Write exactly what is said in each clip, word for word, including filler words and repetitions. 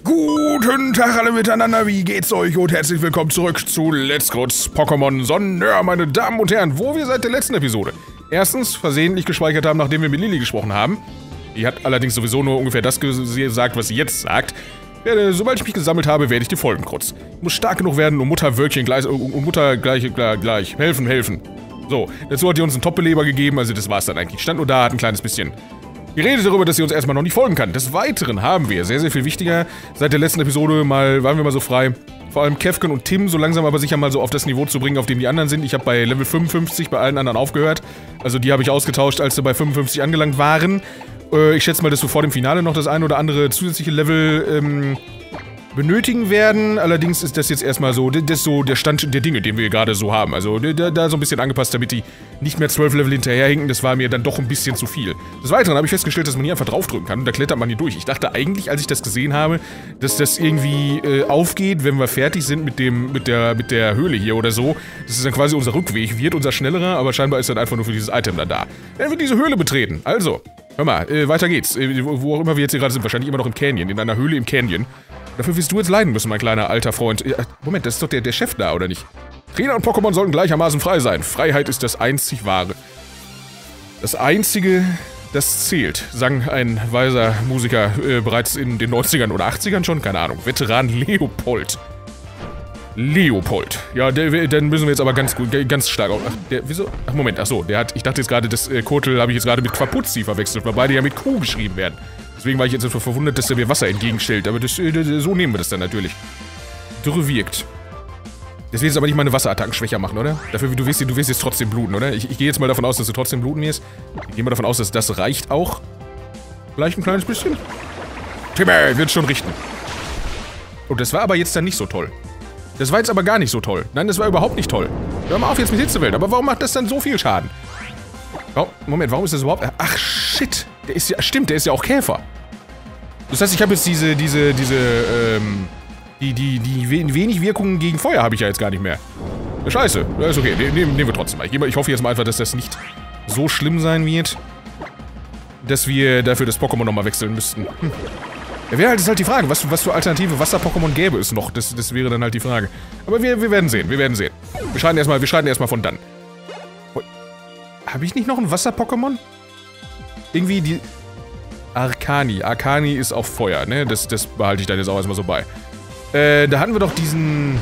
Guten Tag alle miteinander, wie geht's euch und herzlich willkommen zurück zu Let's Go Pokémon Sonne, meine Damen und Herren, wo wir seit der letzten Episode erstens versehentlich gespeichert haben, nachdem wir mit Lilly gesprochen haben. Die hat allerdings sowieso nur ungefähr das gesagt, was sie jetzt sagt. Werde, sobald ich mich gesammelt habe, werde ich die Folgen kurz. Ich muss stark genug werden, um Mutter Wölkchen gleich, um Mutter gleich, gleich, gleich, helfen, helfen. So, dazu hat die uns einen Top-Beleber gegeben, also das war's dann eigentlich. Stand nur da, hat ein kleines bisschen geredet darüber, dass sie uns erstmal noch nicht folgen kann. Des Weiteren haben wir, sehr, sehr viel wichtiger, seit der letzten Episode mal, waren wir mal so frei, vor allem Kefken und Tim so langsam aber sicher mal so auf das Niveau zu bringen, auf dem die anderen sind. Ich habe bei Level fünfundfünfzig bei allen anderen aufgehört. Also die habe ich ausgetauscht, als sie bei fünfundfünfzig angelangt waren. Äh, ich schätze mal, dass wir vor dem Finale noch das ein oder andere zusätzliche Level ähm, benötigen werden. Allerdings ist das jetzt erstmal so, das ist so der Stand der Dinge, den wir gerade so haben. Also da, da so ein bisschen angepasst, damit die nicht mehr zwölf Level hinterherhinken. Das war mir dann doch ein bisschen zu viel. Des Weiteren habe ich festgestellt, dass man hier einfach draufdrücken kann und da klettert man hier durch. Ich dachte eigentlich, als ich das gesehen habe, dass das irgendwie äh, aufgeht, wenn wir fertig sind mit dem, mit der, mit der Höhle hier oder so. Das ist dann quasi unser Rückweg, wird unser schnellerer, aber scheinbar ist dann einfach nur für dieses Item dann da. Wenn wir diese Höhle betreten, also, hör mal, äh, weiter geht's. Äh, wo auch immer wir jetzt hier gerade sind, wahrscheinlich immer noch im Canyon, in einer Höhle im Canyon. Dafür wirst du jetzt leiden müssen, mein kleiner alter Freund. Äh, Moment, das ist doch der, der Chef da, oder nicht? Trainer und Pokémon sollten gleichermaßen frei sein. Freiheit ist das einzig Wahre. Das Einzige, das zählt, sang ein weiser Musiker äh, bereits in den neunzigern oder achtzigern schon, keine Ahnung. Veteran Leopold. Leopold. Ja, der, dann müssen wir jetzt aber ganz gut, ganz stark auf. Ach, der, wieso? Ach, Moment, ach so, der hat, ich dachte jetzt gerade, das äh, Kotel habe ich jetzt gerade mit Quapuzzi verwechselt, weil beide ja mit Q geschrieben werden. Deswegen war ich jetzt so verwundert, dass er mir Wasser entgegenstellt, aber das, so nehmen wir das dann natürlich. Dürre wirkt. Das wird jetzt aber nicht meine Wasserattacken schwächer machen, oder? Dafür, du wirst, du wirst jetzt trotzdem bluten, oder? Ich, ich gehe jetzt mal davon aus, dass du trotzdem bluten wirst. Ich gehe mal davon aus, dass das reicht auch. Vielleicht ein kleines bisschen. Timmy, wird schon richten. Und das war aber jetzt dann nicht so toll. Das war jetzt aber gar nicht so toll. Nein, das war überhaupt nicht toll. Hör mal auf jetzt mit Hitzewellen. Aber warum macht das dann so viel Schaden? Oh, Moment, warum ist das überhaupt... Ach, shit. Der ist ja... Stimmt, der ist ja auch Käfer. Das heißt, ich habe jetzt diese, diese, diese, ähm... Die, die, die wenig Wirkungen gegen Feuer habe ich ja jetzt gar nicht mehr. Scheiße. Das ist okay. Ne, nehmen, nehmen wir trotzdem mal. Ich, ich hoffe jetzt mal einfach, dass das nicht so schlimm sein wird, dass wir dafür das Pokémon nochmal wechseln müssten. Hm. Ja, wäre halt, ist halt die Frage, was, was für alternative Wasser-Pokémon gäbe es noch? Das, das wäre dann halt die Frage. Aber wir, wir werden sehen, wir werden sehen. Wir schreiten erstmal, wir schreiten erstmal von dann. Habe ich nicht noch ein Wasser-Pokémon? Irgendwie die... Arcani. Arcani ist auch Feuer, ne? Das, das behalte ich dann jetzt auch erstmal so bei. Äh, da hatten wir doch diesen...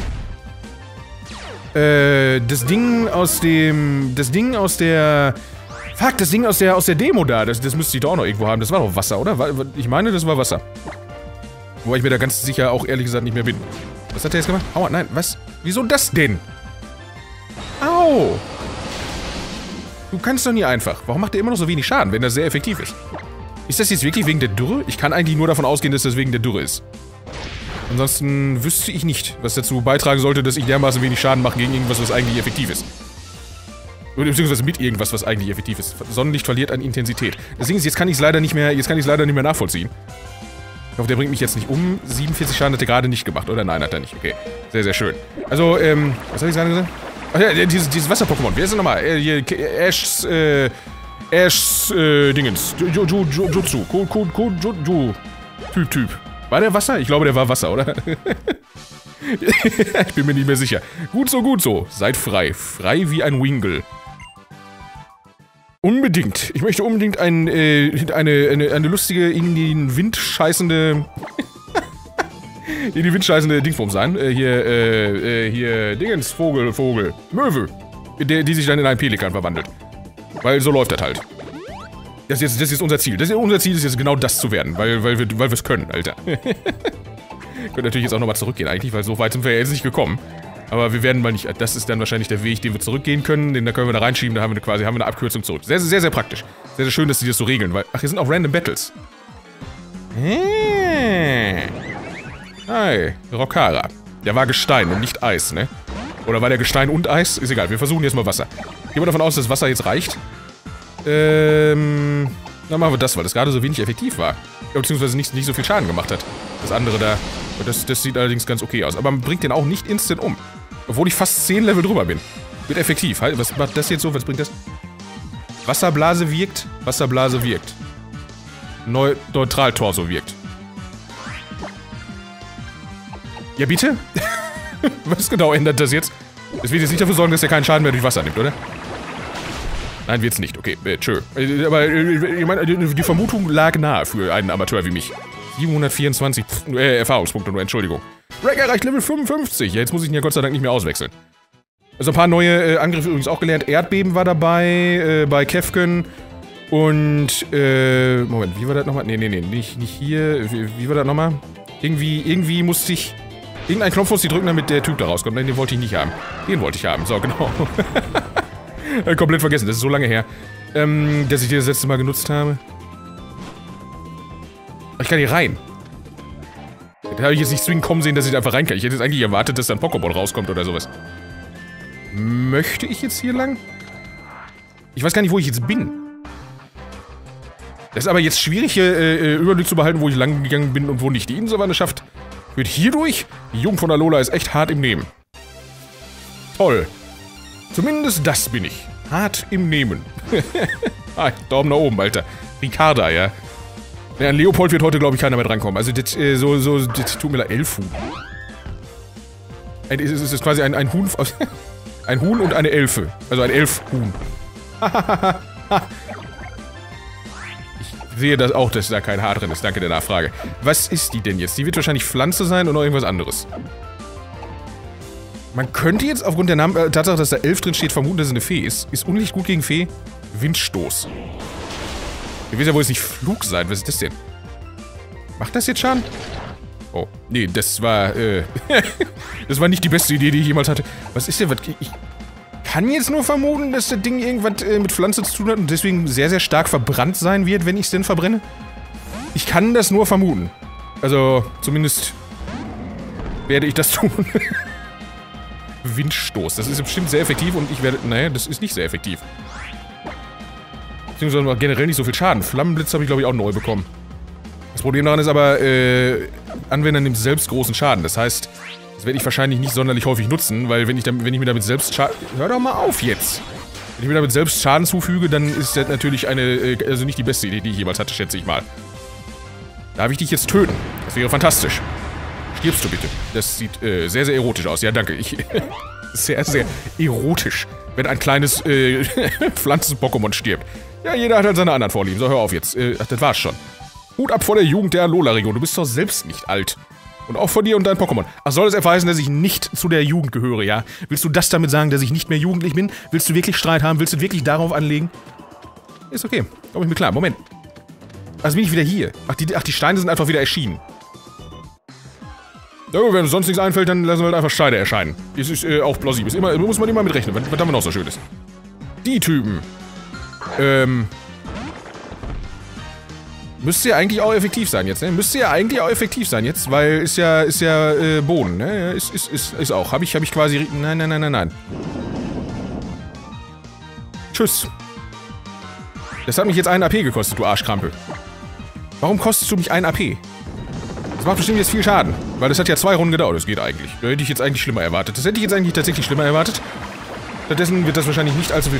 Äh, das Ding aus dem... Das Ding aus der... Fuck, das Ding aus der, aus der Demo da. Das, das müsste ich doch auch noch irgendwo haben. Das war doch Wasser, oder? Ich meine, das war Wasser. Wobei ich mir da ganz sicher auch ehrlich gesagt nicht mehr bin. Was hat der jetzt gemacht? Aua, nein, was? Wieso das denn? Au! Du kannst doch nie einfach. Warum macht der immer noch so wenig Schaden, wenn das sehr effektiv ist? Ist das jetzt wirklich wegen der Dürre? Ich kann eigentlich nur davon ausgehen, dass das wegen der Dürre ist. Ansonsten wüsste ich nicht, was dazu beitragen sollte, dass ich dermaßen wenig Schaden mache gegen irgendwas, was eigentlich effektiv ist. Oder beziehungsweise mit irgendwas, was eigentlich effektiv ist. Sonnenlicht verliert an Intensität. Deswegen ist, jetzt kann ich es leider nicht mehr, jetzt kann ich es leider nicht mehr nachvollziehen. Ich hoffe, der bringt mich jetzt nicht um. siebenundvierzig Schaden hat er gerade nicht gemacht, oder? Nein, hat er nicht. Okay. Sehr, sehr schön. Also, ähm, was habe ich gerade gesagt? Ach ja, dieses, dieses Wasser-Pokémon. Wer ist denn nochmal? Äh, hier, Ashs, äh, Ashs, äh, Dingens. Jutsu. Ko, ko, ko, ju, Typ, Typ. War der Wasser? Ich glaube, der war Wasser, oder? Ich bin mir nicht mehr sicher. Gut so, gut so. Seid frei. Frei wie ein Wingle. Unbedingt. Ich möchte unbedingt ein, äh, eine, eine, eine lustige, in den Wind scheißende... in die Wind scheißende Dingsform sein. Äh, hier, äh, äh, hier, Dingens, Vogel, Vogel. Möwe. Der, die sich dann in einen Pelikan verwandelt. Weil so läuft das halt. Das ist jetzt, das ist jetzt unser Ziel. Das ist, unser Ziel ist jetzt genau das zu werden, weil, weil wir weil wir es können, Alter. Können natürlich jetzt auch nochmal zurückgehen eigentlich, weil so weit sind wir ja jetzt nicht gekommen. Aber wir werden mal nicht, das ist dann wahrscheinlich der Weg, den wir zurückgehen können, den da können wir da reinschieben, da haben wir quasi haben wir eine Abkürzung zurück. Sehr, sehr, sehr praktisch. Sehr, sehr schön, dass die das so regeln, weil, ach, hier sind auch Random Battles. Hey. Hi, Rokara. Der war Gestein und nicht Eis, ne? Oder war der Gestein und Eis? Ist egal, wir versuchen jetzt mal Wasser. Gehen wir davon aus, dass Wasser jetzt reicht. Ähm, dann machen wir das, weil das gerade so wenig effektiv war. Ja, beziehungsweise nicht, nicht so viel Schaden gemacht hat. Das andere da, das, das sieht allerdings ganz okay aus. Aber man bringt den auch nicht instant um. Obwohl ich fast zehn Level drüber bin. Wird effektiv. Was macht das jetzt so? Was bringt das? Wasserblase wirkt. Wasserblase wirkt. Neu Neutral-Torso wirkt. Ja, bitte? Was genau ändert das jetzt? Es wird jetzt nicht dafür sorgen, dass er keinen Schaden mehr durch Wasser nimmt, oder? Nein, wird's nicht. Okay, äh, tschö. Äh, aber, äh, ich meine, die Vermutung lag nahe für einen Amateur wie mich. siebenhundertvierundzwanzig pff, äh, Erfahrungspunkte nur, Entschuldigung. Greg erreicht Level fünfundfünfzig. Ja, jetzt muss ich ihn ja Gott sei Dank nicht mehr auswechseln. Also ein paar neue äh, Angriffe übrigens auch gelernt. Erdbeben war dabei, äh, bei Kefken. Und, äh, Moment, wie war das nochmal? Nee, nee, nee, nicht, nicht hier. Wie, wie war das nochmal? Irgendwie, irgendwie musste ich... Irgendeinen Knopf musste ich drücken, damit der Typ da rauskommt. Nein, den wollte ich nicht haben. Den wollte ich haben. So, genau. Komplett vergessen, das ist so lange her, ähm, dass ich die das letzte Mal genutzt habe. Ich kann hier rein. Da habe ich jetzt nicht zwingend kommen sehen, dass ich da einfach rein kann. Ich hätte jetzt eigentlich erwartet, dass da ein Pokémon rauskommt oder sowas. Möchte ich jetzt hier lang? Ich weiß gar nicht, wo ich jetzt bin. Das ist aber jetzt schwierig, hier äh, Überblick zu behalten, wo ich lang gegangen bin und wo nicht. Die Inselwanne schafft wird hier durch. Die Jugend von Alola ist echt hart im Nehmen. Toll. Zumindest das bin ich. Hart im Nehmen. Ah, Daumen nach oben, Alter. Ricarda, ja. Ja, an Leopold wird heute, glaube ich, keiner mehr drankommen. Also, das, äh, so, so, das tut mir leid. Elf Huhn. Es ist, ist quasi ein, ein Huhn, ein Huhn und eine Elfe. Also ein Elfhuhn. Ich sehe das auch, dass da kein Haar drin ist. Danke der Nachfrage. Was ist die denn jetzt? Die wird wahrscheinlich Pflanze sein oder irgendwas anderes. Man könnte jetzt aufgrund der Namen, äh, Tatsache, dass da elf drin steht, vermuten, dass es eine Fee ist. Ist Unlicht gut gegen Fee? Windstoß. Ihr wisst ja wohl jetzt nicht Flug sein. Was ist das denn? Macht das jetzt Schaden? Oh, nee, das war, äh, das war nicht die beste Idee, die ich jemals hatte. Was ist denn, was, ich kann jetzt nur vermuten, dass das Ding irgendwas äh, mit Pflanze zu tun hat und deswegen sehr, sehr stark verbrannt sein wird, wenn ich es denn verbrenne. Ich kann das nur vermuten. Also, zumindest werde ich das tun. Windstoß, das ist bestimmt sehr effektiv und ich werde, naja, das ist nicht sehr effektiv. Beziehungsweise generell nicht so viel Schaden. Flammenblitz habe ich, glaube ich, auch neu bekommen. Das Problem daran ist aber, äh, Anwender nimmt selbst großen Schaden. Das heißt, das werde ich wahrscheinlich nicht sonderlich häufig nutzen, weil wenn ich, dann, wenn ich mir damit selbst Schaden... Hör doch mal auf jetzt! Wenn ich mir damit selbst Schaden zufüge, dann ist das natürlich eine, äh, also nicht die beste Idee, die ich jemals hatte, schätze ich mal. Darf ich dich jetzt töten? Das wäre fantastisch. Stirbst du bitte? Das sieht, äh, sehr, sehr erotisch aus. Ja, danke. Ich... sehr, sehr erotisch, wenn ein kleines, äh, Pflanzen-Pokémon stirbt. Ja, jeder hat halt seine anderen Vorlieben. So, hör auf jetzt. Äh, ach, das war's schon. Hut ab vor der Jugend der Alola-Region. Du bist doch selbst nicht alt. Und auch von dir und deinem Pokémon. Ach, soll es erweisen, dass ich nicht zu der Jugend gehöre, ja? Willst du das damit sagen, dass ich nicht mehr jugendlich bin? Willst du wirklich Streit haben? Willst du wirklich darauf anlegen? Ist okay. Komm ich mir klar. Moment. Also bin ich wieder hier. Ach die, ach, die Steine sind einfach wieder erschienen. Ja, wenn uns sonst nichts einfällt, dann lassen wir halt einfach Steine erscheinen. Das ist äh, auch plausibel. Ist immer, muss man immer mitrechnen. Was, was haben wir noch so Schönes? Die Typen. Ähm... Müsste ja eigentlich auch effektiv sein jetzt, ne? Müsste ja eigentlich auch effektiv sein jetzt, weil ist ja, ist ja, äh, Boden, ne? Ist, ist, ist, ist auch. Hab ich, hab ich quasi... Nein, nein, nein, nein, nein. Tschüss. Das hat mich jetzt einen A P gekostet, du Arschkrampe. Warum kostest du mich einen A P? Das macht bestimmt jetzt viel Schaden, weil das hat ja zwei Runden gedauert. Das geht eigentlich. Da hätte ich jetzt eigentlich schlimmer erwartet. Das hätte ich jetzt eigentlich tatsächlich schlimmer erwartet. Stattdessen wird das wahrscheinlich nicht allzu viel...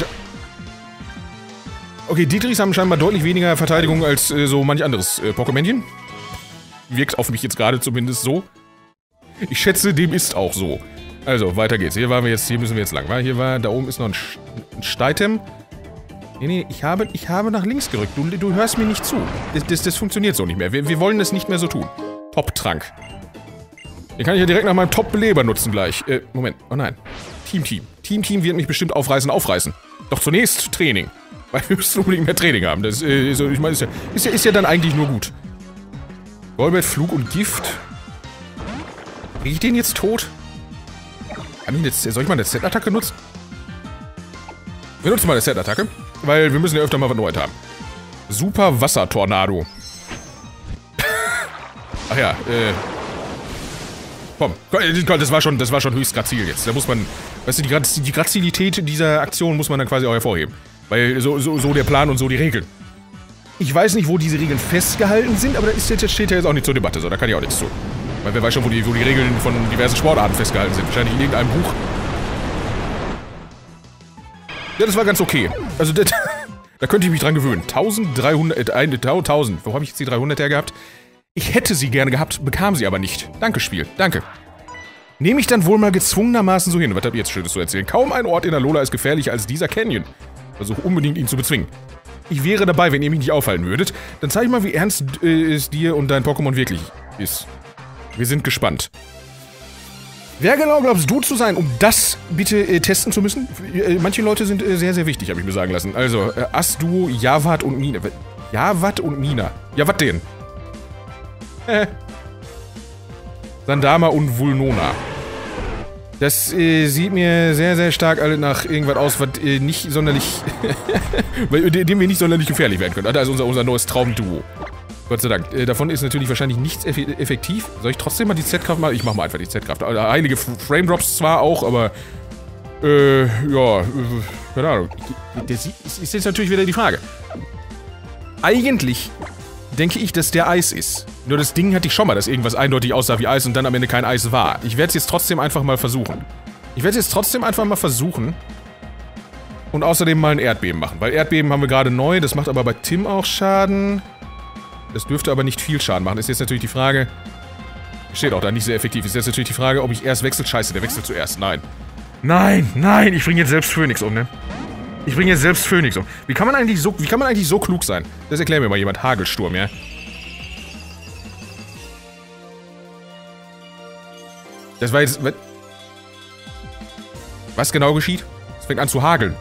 Okay, Dietrichs haben scheinbar deutlich weniger Verteidigung als äh, so manch anderes äh, Pokémonchen. Wirkt auf mich jetzt gerade zumindest so. Ich schätze, dem ist auch so. Also, weiter geht's. Hier waren wir jetzt, hier müssen wir jetzt lang. Hier war, da oben ist noch ein, Sch ein Steitem. Nee, nee, ich habe, ich habe nach links gerückt. Du, du hörst mir nicht zu. Das, das, das funktioniert so nicht mehr. Wir, wir wollen das nicht mehr so tun. Top-Trank. Den kann ich ja direkt nach meinem Top-Beleber nutzen gleich. Äh, Moment. Oh nein. Team-Team. Team-Team wird mich bestimmt aufreißen, aufreißen. Doch zunächst Training. Weil wir müssen unbedingt mehr Training haben. Das, äh, so, ich meine, ist ja, ist, ja, ist ja dann eigentlich nur gut. Golbert, Flug und Gift. Krieg ich den jetzt tot? Kann ich jetzt, soll ich mal eine Z-Attacke nutzen? Wir nutzen mal eine Z-Attacke. Weil wir müssen ja öfter mal was Neues haben. Super Wassertornado. Ach ja, äh... Komm, das war schon, das war schon höchst grazil jetzt. Da muss man, weißt du, die, Graz die Grazilität dieser Aktion muss man dann quasi auch hervorheben. Weil so, so, so der Plan und so die Regeln. Ich weiß nicht, wo diese Regeln festgehalten sind, aber das jetzt, steht ja jetzt auch nicht zur Debatte, so, da kann ich auch nichts zu. Weil wer weiß schon, wo die, wo die Regeln von diversen Sportarten festgehalten sind. Wahrscheinlich in irgendeinem Buch. Ja, das war ganz okay. Also, das, da könnte ich mich dran gewöhnen. dreizehnhundert, äh, tausend, wo habe ich jetzt die dreihundert her gehabt? Ich hätte sie gerne gehabt, bekam sie aber nicht. Danke, Spiel. Danke. Nehme ich dann wohl mal gezwungenermaßen so hin. Was habt ihr jetzt Schönes zu erzählen? Kaum ein Ort in Alola ist gefährlicher als dieser Canyon. Versuche unbedingt, ihn zu bezwingen. Ich wäre dabei, wenn ihr mich nicht aufhalten würdet. Dann zeig ich mal, wie ernst äh, es dir und dein Pokémon wirklich ist. Wir sind gespannt. Wer genau glaubst du zu sein, um das bitte äh, testen zu müssen? Äh, manche Leute sind äh, sehr, sehr wichtig, habe ich mir sagen lassen. Also, äh, Asduo, Jawad und Mina. Jawad und Mina. Ja, was denn? Äh. Sandama und Vulnona. Das äh, sieht mir sehr, sehr stark alle nach irgendwas aus, was äh, nicht sonderlich... dem wir nicht sonderlich gefährlich werden können. Also unser, unser neues Traumduo. Gott sei Dank. Äh, davon ist natürlich wahrscheinlich nichts eff effektiv. Soll ich trotzdem mal die Z-Kraft machen? Ich mach mal einfach die Z-Kraft. Also, einige Frame-Drops zwar auch, aber... Äh, ja, äh, keine Ahnung. Das ist jetzt natürlich wieder die Frage. Eigentlich denke ich, dass der Eis ist. Nur das Ding hatte ich schon mal, dass irgendwas eindeutig aussah wie Eis und dann am Ende kein Eis war. Ich werde es jetzt trotzdem einfach mal versuchen. Ich werde es jetzt trotzdem einfach mal versuchen. Und außerdem mal ein Erdbeben machen. Weil Erdbeben haben wir gerade neu, das macht aber bei Tim auch Schaden. Das dürfte aber nicht viel Schaden machen. Ist jetzt natürlich die Frage... Steht auch da, nicht sehr effektiv. Ist jetzt natürlich die Frage, ob ich erst wechsle. Scheiße, der wechselt zuerst. Nein. Nein, nein, ich bringe jetzt selbst Phönix um, ne? Ich bringe jetzt selbst Phönix um. Wie kann man eigentlich so, wie kann man eigentlich so klug sein? Das erklärt mir mal jemand. Hagelsturm, ja? Das war jetzt... Was, was genau geschieht? Es fängt an zu hageln.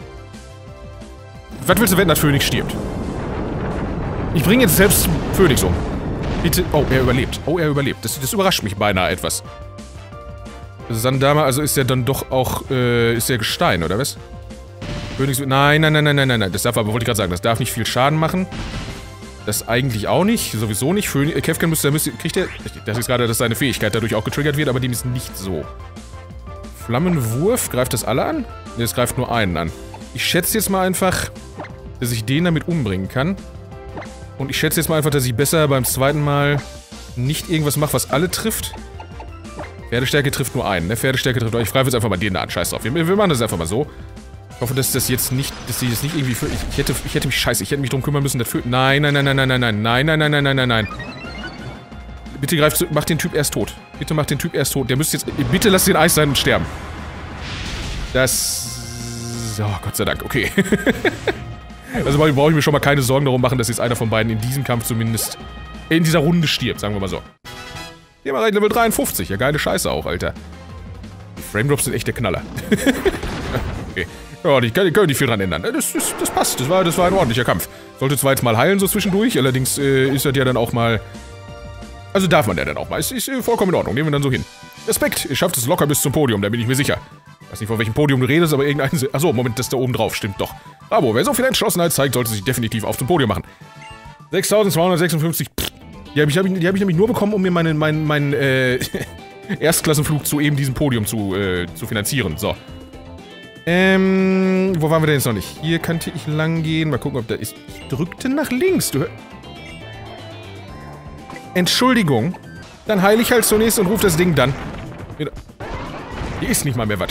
Was willst du wetten, dass Phönix stirbt? Ich bringe jetzt selbst Phönix um. Bitte... Oh, er überlebt. Oh, er überlebt. Das, das überrascht mich beinahe etwas. Sandama, also ist er dann doch auch... Äh, ist er Gestein, oder was? Phönix... Nein, nein, nein, nein, nein, nein, nein. Das darf aber, wollte ich gerade sagen, das darf nicht viel Schaden machen. Das eigentlich auch nicht. Sowieso nicht. Phönix... Äh, Kefkan müsste... müsste kriegt er... Das ist gerade, dass seine Fähigkeit dadurch auch getriggert wird, aber dem ist nicht so. Flammenwurf. Greift das alle an? Ne, es greift nur einen an. Ich schätze jetzt mal einfach, dass ich den damit umbringen kann. Und ich schätze jetzt mal einfach, dass ich besser beim zweiten Mal nicht irgendwas mache, was alle trifft. Pferdestärke trifft nur einen, ne? Pferdestärke trifft... Ich greife jetzt einfach mal den da an. Scheiß drauf. Wir, wir machen das einfach mal so. Ich hoffe, dass das jetzt nicht... Dass sie das nicht irgendwie... Für, ich, ich, hätte, ich hätte mich... Scheiße, ich hätte mich drum kümmern müssen, dafür... Nein, nein, nein, nein, nein, nein, nein, nein, nein, nein, nein, nein, nein, nein. Bitte greift... Mach den Typ erst tot. Bitte mach den Typ erst tot. Der müsste jetzt... Bitte lass den Eis sein und sterben. Das... Oh, Gott sei Dank. Okay. Also brauche ich mir schon mal keine Sorgen darum machen, dass jetzt einer von beiden in diesem Kampf zumindest in dieser Runde stirbt, sagen wir mal so. Hier mal rein, Level dreiundfünfzig. Ja, geile Scheiße auch, Alter. Die Frame-Drops sind echt der Knaller. Okay. Ja, die, die können nicht viel dran ändern. Das, das, das passt. Das war, das war ein ordentlicher Kampf. Sollte zwar jetzt mal heilen so zwischendurch, allerdings äh, ist das ja dann auch mal... Also darf man ja dann auch mal. Es ist äh, vollkommen in Ordnung. Nehmen wir dann so hin. Respekt. Ihr schafft es locker bis zum Podium, da bin ich mir sicher. Ich weiß nicht, von welchem Podium du redest, aber irgendein... Achso, Moment, das da oben drauf. Stimmt doch. Bravo, wer so viel Entschlossenheit zeigt, sollte sich definitiv auf zum Podium machen. sechstausendzweihundertsechsundfünfzig. Die habe ich, hab ich, hab ich nämlich nur bekommen, um mir meinen, meinen, meinen, äh, Erstklassenflug zu eben diesem Podium zu, äh, zu finanzieren. So. Ähm, wo waren wir denn jetzt noch nicht? Hier könnte ich lang gehen. Mal gucken, ob da ist. Ich drückte nach links. Du hör... Entschuldigung. Dann heile ich halt zunächst und ruf das Ding dann. Hier ist nicht mal mehr was.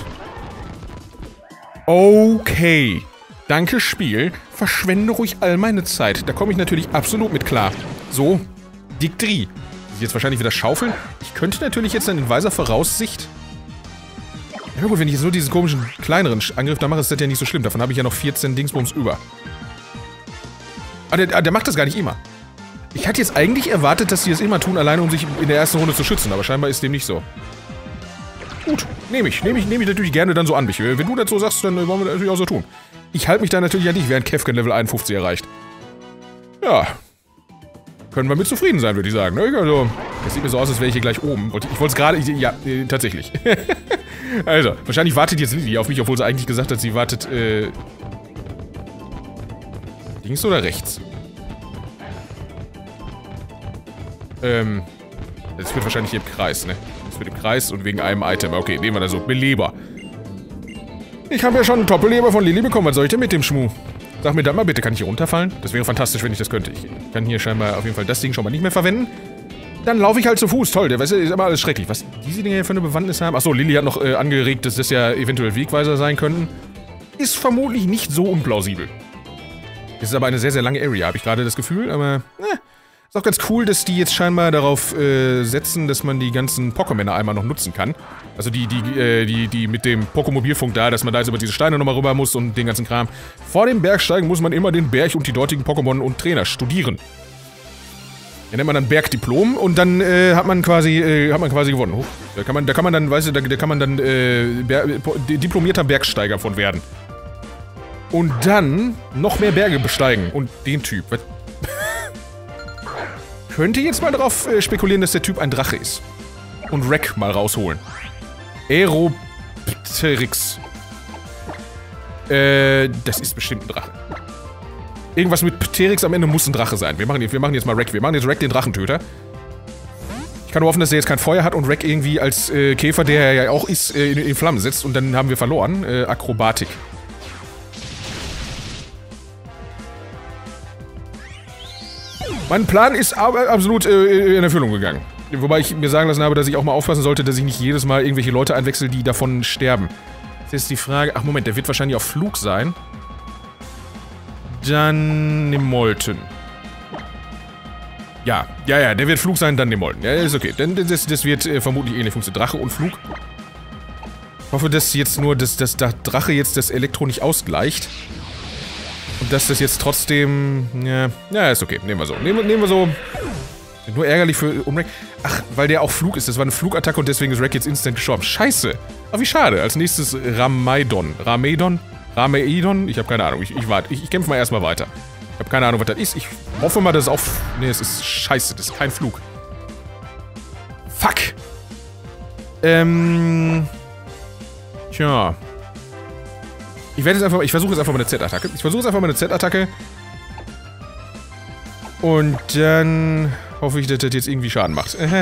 Okay. Danke, Spiel. Verschwende ruhig all meine Zeit. Da komme ich natürlich absolut mit klar. So. Diktri. Muss ich jetzt wahrscheinlich wieder schaufeln? Ich könnte natürlich jetzt dann in weiser Voraussicht... Ja gut, wenn ich jetzt nur diesen komischen, kleineren Angriff da mache, ist das ja nicht so schlimm. Davon habe ich ja noch vierzehn Dingsbums über. Ah, der, der macht das gar nicht immer. Ich hatte jetzt eigentlich erwartet, dass sie das immer tun, alleine um sich in der ersten Runde zu schützen. Aber scheinbar ist dem nicht so. Gut, nehme ich. Nehme ich, nehm ich natürlich gerne dann so an mich. Wenn du das so sagst, dann wollen wir das natürlich auch so tun. Ich halte mich da natürlich an dich, während Kefkan Level einundfünfzig erreicht. Ja. Können wir mit zufrieden sein, würde ich sagen. Also, das sieht mir so aus, als wäre ich hier gleich oben. Ich wollte es gerade... Ja, äh, tatsächlich. Also, wahrscheinlich wartet jetzt Lilly auf mich, obwohl sie eigentlich gesagt hat, sie wartet, äh... links oder rechts? Ähm... Das wird wahrscheinlich hier im Kreis, ne? Das wird im Kreis und wegen einem Item. Okay, nehmen wir da so. Beleber. Ich habe ja schon einen Top-Beleber von Lilly bekommen. Was soll ich denn mit dem Schmuh? Sag mir dann mal bitte, kann ich hier runterfallen? Das wäre fantastisch, wenn ich das könnte. Ich kann hier scheinbar auf jeden Fall das Ding schon mal nicht mehr verwenden. Dann laufe ich halt zu Fuß. Toll, der weiß, ist immer alles schrecklich. Was diese Dinge hier für eine Bewandtnis haben? Achso, Lilly hat noch äh, angeregt, dass das ja eventuell Wegweiser sein könnten. Ist vermutlich nicht so unplausibel. Das ist aber eine sehr, sehr lange Area, habe ich gerade das Gefühl, aber... Eh. Ist auch ganz cool, dass die jetzt scheinbar darauf äh, setzen, dass man die ganzen Pokémänner einmal noch nutzen kann. Also die, die, äh, die, die mit dem Pokémobilfunk da, dass man da jetzt über diese Steine nochmal rüber muss und den ganzen Kram. Vor dem Bergsteigen muss man immer den Berg und die dortigen Pokémon und Trainer studieren. Den nennt man dann Bergdiplom und dann äh, hat man quasi, äh, hat man quasi gewonnen. Huch, da kann man, da kann man dann, weißt du, da, da kann man dann äh, Ber diplomierter Bergsteiger von werden. Und dann noch mehr Berge besteigen. Und den Typ. Was? Könnte jetzt mal darauf äh, spekulieren, dass der Typ ein Drache ist. Und Wreck mal rausholen. Aeropteryx. Äh, das ist bestimmt ein Drache. Irgendwas mit Pteryx am Ende muss ein Drache sein. Wir machen, wir machen jetzt mal Wreck. Wir machen jetzt Wreck den Drachentöter. Ich kann nur hoffen, dass er jetzt kein Feuer hat und Wreck irgendwie als äh, Käfer, der er ja auch ist, äh, in, in Flammen sitzt. Und dann haben wir verloren. Äh, Akrobatik. Mein Plan ist aber absolut äh, in Erfüllung gegangen. Wobei ich mir sagen lassen habe, dass ich auch mal aufpassen sollte, dass ich nicht jedes Mal irgendwelche Leute einwechsel, die davon sterben. Jetzt ist die Frage... Ach Moment, der wird wahrscheinlich auf Flug sein. Dann Nemolten. Ja, ja, ja, der wird Flug sein, dann Nemolten. Ja, ist okay. Denn das, das wird äh, vermutlich ähnlich funktionieren. Drache und Flug. Ich hoffe, dass jetzt nur, dass, dass der Drache jetzt das Elektro nicht ausgleicht. Und dass das jetzt trotzdem... Ja, ja, ist okay. Nehmen wir so. Nehmen, nehmen wir so... Nur ärgerlich für Umrek. Ach, weil der auch Flug ist. Das war eine Flugattacke und deswegen ist Wreck jetzt instant gestorben. Scheiße. Ach, wie schade. Als nächstes Ramaidon. Ramaidon? Ramaidon? Ich habe keine Ahnung. Ich, ich warte. Ich, ich kämpfe mal erstmal weiter. Ich habe keine Ahnung, was das ist. Ich hoffe mal, dass es auch... Nee, es ist scheiße. Das ist kein Flug. Fuck. Ähm... Tja... Ich werde jetzt einfach, ich versuche jetzt einfach mal eine Z-Attacke. Ich versuche jetzt einfach mal eine Z-Attacke. Und dann hoffe ich, dass das jetzt irgendwie Schaden macht. Ich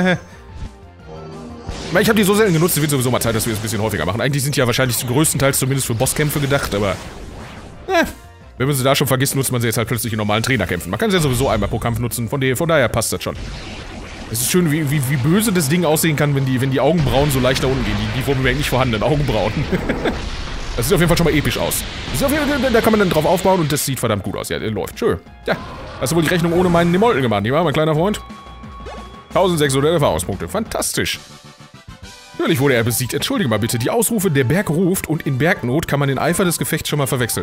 habe die so selten genutzt, es wird sowieso mal Zeit, dass wir es ein bisschen häufiger machen. Eigentlich sind die ja wahrscheinlich zum größten Teil zumindest für Bosskämpfe gedacht, aber... Eh, wenn man sie da schon vergisst, nutzt man sie jetzt halt plötzlich in normalen Trainerkämpfen. Man kann sie ja sowieso einmal pro Kampf nutzen, von, der, von daher passt das schon. Es ist schön, wie, wie, wie böse das Ding aussehen kann, wenn die, wenn die Augenbrauen so leicht da unten gehen. Die, die vorher nicht vorhandenen Augenbrauen. Das sieht auf jeden Fall schon mal episch aus. Das ist auf jeden Fall, da kann man dann drauf aufbauen und das sieht verdammt gut aus. Ja, der läuft. Schön. Ja, hast du wohl die Rechnung ohne meinen Nemolten gemacht, nicht wahr, mein kleiner Freund? eintausendsechshundert Erfahrungspunkte. Fantastisch. Natürlich wurde er besiegt. Entschuldige mal bitte. Die Ausrufe "Der Berg ruft" und "In Bergnot" kann man den Eifer des Gefechts schon mal verwechseln.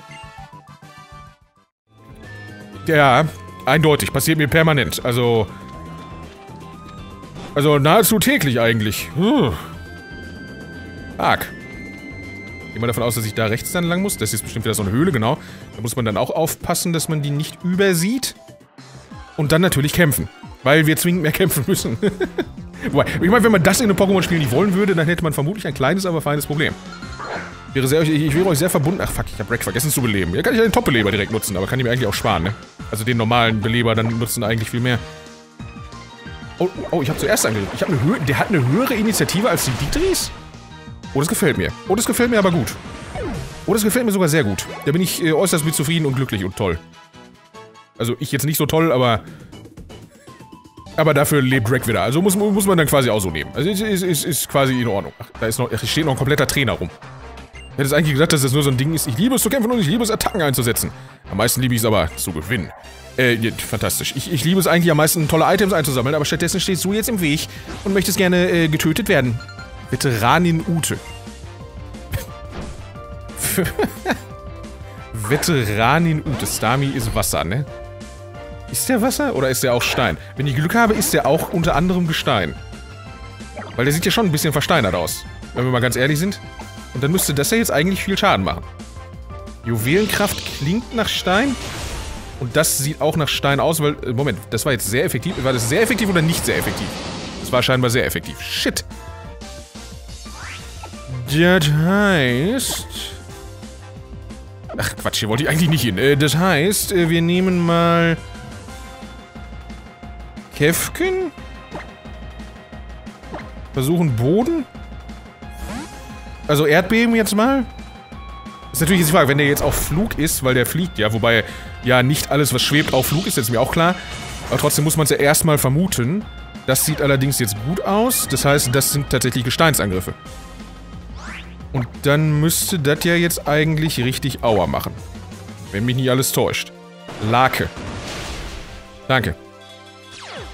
Ja, eindeutig. Passiert mir permanent. Also... Also nahezu täglich eigentlich. Hm. Arg. Gehen wir davon aus, dass ich da rechts dann lang muss. Das ist bestimmt wieder so eine Höhle, genau. Da muss man dann auch aufpassen, dass man die nicht übersieht. Und dann natürlich kämpfen. Weil wir zwingend mehr kämpfen müssen. Wobei, ich meine, wenn man das in einem Pokémon-Spiel nicht wollen würde, dann hätte man vermutlich ein kleines, aber feines Problem. Wäre sehr, ich, ich wäre euch sehr verbunden... Ach fuck, ich habe Wreck vergessen zu beleben. Ja, kann ich ja den Top-Beleber direkt nutzen, aber kann ich mir eigentlich auch sparen, ne? Also den normalen Beleber dann nutzen eigentlich viel mehr. Oh, oh, ich habe zuerst angegriffen. Ich habe eine Höhe... Der hat eine höhere Initiative als die Dietris? Oh, das gefällt mir. Oh, das gefällt mir aber gut. Oh, das gefällt mir sogar sehr gut. Da bin ich äh, äußerst mit zufrieden und glücklich und toll. Also, ich jetzt nicht so toll, aber... Aber dafür lebt Wreck wieder. Also muss, muss man dann quasi auch so nehmen. Also, ist, ist, ist, ist quasi in Ordnung. Ach, da ist noch, ach, steht noch ein kompletter Trainer rum. Ich hätte es eigentlich gesagt, dass das nur so ein Ding ist. Ich liebe es zu kämpfen und ich liebe es, Attacken einzusetzen. Am meisten liebe ich es aber zu gewinnen. Äh, ja, fantastisch. Ich, ich liebe es eigentlich am meisten, tolle Items einzusammeln, aber stattdessen stehst du jetzt im Weg und möchtest gerne äh, getötet werden. Veteranin Ute. Veteranin Ute. Stami ist Wasser, ne? Ist der Wasser oder ist der auch Stein? Wenn ich Glück habe, ist der auch unter anderem Gestein. Weil der sieht ja schon ein bisschen versteinert aus. Wenn wir mal ganz ehrlich sind. Und dann müsste das ja jetzt eigentlich viel Schaden machen. Juwelenkraft klingt nach Stein. Und das sieht auch nach Stein aus, weil... Moment, das war jetzt sehr effektiv. War das sehr effektiv oder nicht sehr effektiv? Das war scheinbar sehr effektiv. Shit. Das heißt... Ach Quatsch, hier wollte ich eigentlich nicht hin. Das heißt, wir nehmen mal... Käfken? Versuchen Boden? Also Erdbeben jetzt mal? Ist natürlich jetzt die Frage, wenn der jetzt auf Flug ist, weil der fliegt, ja, wobei ja nicht alles, was schwebt, auf Flug ist, das ist mir auch klar. Aber trotzdem muss man es ja erstmal vermuten. Das sieht allerdings jetzt gut aus. Das heißt, das sind tatsächlich Gesteinsangriffe. Und dann müsste das ja jetzt eigentlich richtig Aua machen. Wenn mich nicht alles täuscht. Lake. Danke.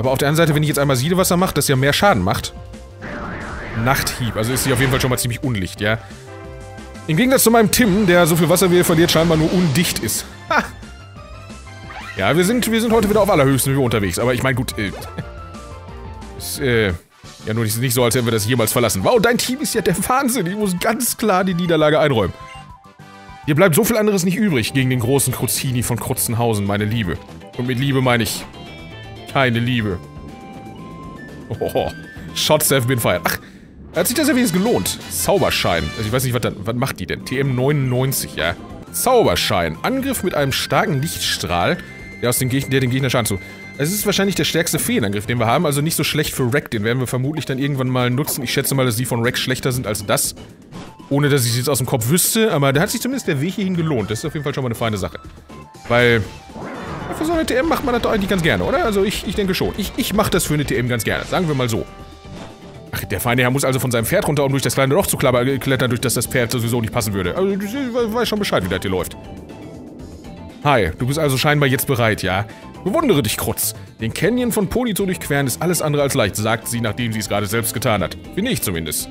Aber auf der anderen Seite, wenn ich jetzt einmal Siedewasser mache, das ja mehr Schaden macht. Nachthieb, also ist sie auf jeden Fall schon mal ziemlich unlicht, ja. Im Gegensatz zu meinem Tim, der so viel Wasser wie er verliert, scheinbar nur undicht ist. Ha! Ja, wir sind, wir sind heute wieder auf allerhöchstem Niveau unterwegs, aber ich meine, gut, äh... ist, äh... ja, nur nicht so, als hätten wir das jemals verlassen. Wow, dein Team ist ja der Wahnsinn, ich muss ganz klar die Niederlage einräumen. Dir bleibt so viel anderes nicht übrig gegen den großen Kruzini von Krutzenhausen, meine Liebe. Und mit Liebe meine ich... keine Liebe. Oh, Shots have been fired. Ach, hat sich das ja wenigstens gelohnt. Zauberschein. Also ich weiß nicht, was, dann, was macht die denn? T M neunundneunzig, ja. Zauberschein. Angriff mit einem starken Lichtstrahl, der, aus dem Gegner, der den Gegner Schaden zu... Es ist wahrscheinlich der stärkste Feenangriff, den wir haben, also nicht so schlecht für Wreck. Den werden wir vermutlich dann irgendwann mal nutzen. Ich schätze mal, dass die von Wreck schlechter sind als das. Ohne, dass ich es jetzt aus dem Kopf wüsste, aber da hat sich zumindest der Weg hierhin gelohnt. Das ist auf jeden Fall schon mal eine feine Sache. Weil... für so eine T M macht man das doch eigentlich ganz gerne, oder? Also ich, ich denke schon. Ich, ich mache das für eine T M ganz gerne, sagen wir mal so. Ach, der feine Herr muss also von seinem Pferd runter, um durch das kleine Loch zu klettern, durch das das Pferd sowieso nicht passen würde. Also ich weiß schon Bescheid, wie das hier läuft. Hi, du bist also scheinbar jetzt bereit, ja? Bewundere dich, Krutz. Den Canyon von Pony zu durchqueren ist alles andere als leicht, sagt sie, nachdem sie es gerade selbst getan hat. Finde ich zumindest.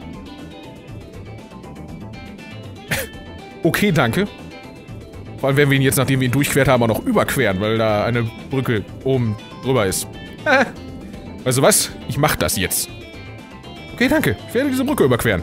Okay, danke. Vor allem werden wir ihn jetzt, nachdem wir ihn durchquert haben, auch noch überqueren, weil da eine Brücke oben drüber ist. Äh, weißt du was? Ich mach das jetzt. Okay, danke. Ich werde diese Brücke überqueren.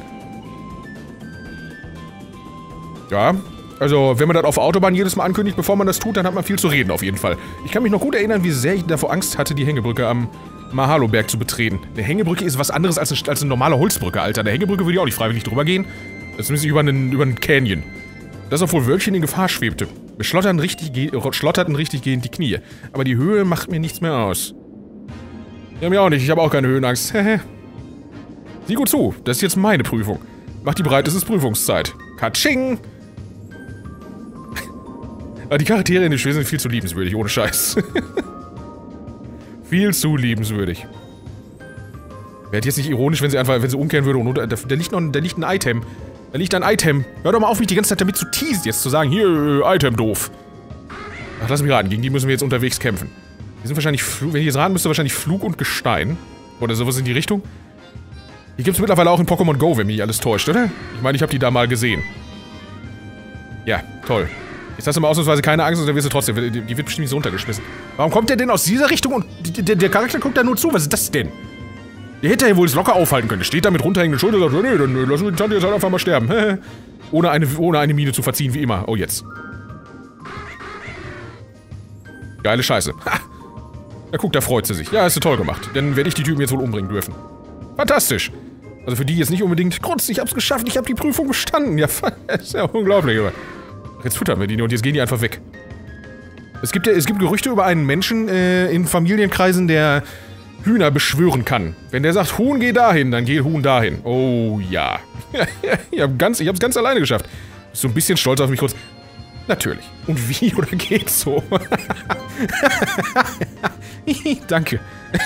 Ja, also wenn man das auf der Autobahn jedes Mal ankündigt, bevor man das tut, dann hat man viel zu reden auf jeden Fall. Ich kann mich noch gut erinnern, wie sehr ich davor Angst hatte, die Hängebrücke am Mahalo-Berg zu betreten. Eine Hängebrücke ist was anderes als eine, als eine normale Holzbrücke, Alter. Eine Hängebrücke würde ich auch nicht freiwillig drüber gehen. Das müsste ich über einen, über einen Canyon. Das, obwohl Wölkchen in Gefahr schwebte. Wir schlotterten richtig, schlotterten richtig gegen die Knie. Aber die Höhe macht mir nichts mehr aus. Ja, mir auch nicht. Ich habe auch keine Höhenangst. Sieh gut zu. Das ist jetzt meine Prüfung. Mach die bereit, es ist Prüfungszeit. Katsching! Aber die Charaktere in den Spielen sind viel zu liebenswürdig, ohne Scheiß. Viel zu liebenswürdig. Wäre jetzt nicht ironisch, wenn sie einfach, wenn sie umkehren würde und da, da liegt noch da liegt ein Item. Da liegt ein Item. Hör doch mal auf, mich die ganze Zeit damit zu teasen, jetzt zu sagen, hier, äh, Item doof. Ach, lass mich raten, gegen die müssen wir jetzt unterwegs kämpfen. Die sind wahrscheinlich, wenn ich jetzt raten müsste, wahrscheinlich Flug und Gestein. Oder sowas in die Richtung. Die gibt es mittlerweile auch in Pokémon Go, wenn mich alles täuscht, oder? Ich meine, ich habe die da mal gesehen. Ja, toll. Jetzt hast du mal ausnahmsweise keine Angst, dann wirst du trotzdem, die, die wird bestimmt nicht so runtergeschmissen. Warum kommt der denn aus dieser Richtung und die, der, der Charakter guckt da nur zu? Was ist das denn? Der hätte ja wohl es locker aufhalten können. Der steht da mit runterhängenden Schultern und sagt, nee, dann lassen wir die Tante jetzt halt einfach mal sterben. ohne, eine, ohne eine Miene zu verziehen, wie immer. Oh, jetzt. Geile Scheiße. Ha! Ja, guck, da freut sie sich. Ja, hast du toll gemacht. Dann werde ich die Typen jetzt wohl umbringen dürfen. Fantastisch. Also für die jetzt nicht unbedingt. Krutz, ich hab's geschafft, ich hab die Prüfung bestanden. Ja, das ist ja unglaublich, aber. Jetzt futtern wir die und jetzt gehen die einfach weg. Es gibt ja, es gibt Gerüchte über einen Menschen äh, in Familienkreisen, der Hühner beschwören kann. Wenn der sagt, Huhn geh dahin, dann geht Huhn dahin. Oh ja. ich, hab ganz, ich hab's ganz alleine geschafft. Bist du ein bisschen stolz auf mich, kurz? Natürlich. Und wie oder geht's so? Danke.